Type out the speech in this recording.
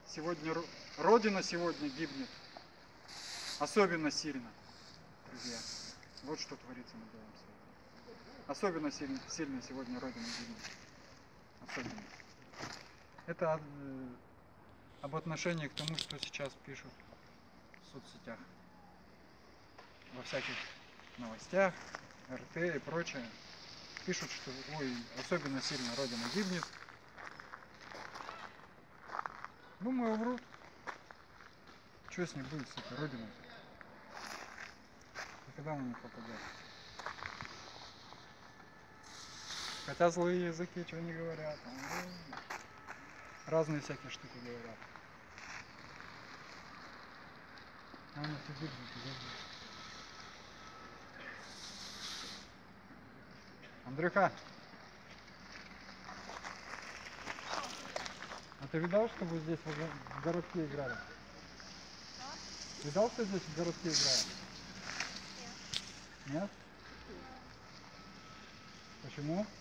Сегодня Родина сегодня гибнет. Особенно сильно, друзья. Вот что творится на белом свете. Особенно сильно сегодня Родина гибнет. Особенно. Это об отношении к тому, что сейчас пишут в соцсетях. Во всяких новостях, РТ и прочее. Пишут, что ой, особенно сильно Родина гибнет. Думаю, врут. Что с ней будет, с этой Родиной? Никогда она не попадет. Хотя злые языки что не говорят. Разные всякие штуки говорят. А она все гибнет, Андрюха, а ты видал, что вы здесь в городке играли? Видал, что здесь в городке играли? Нет. Нет? Почему?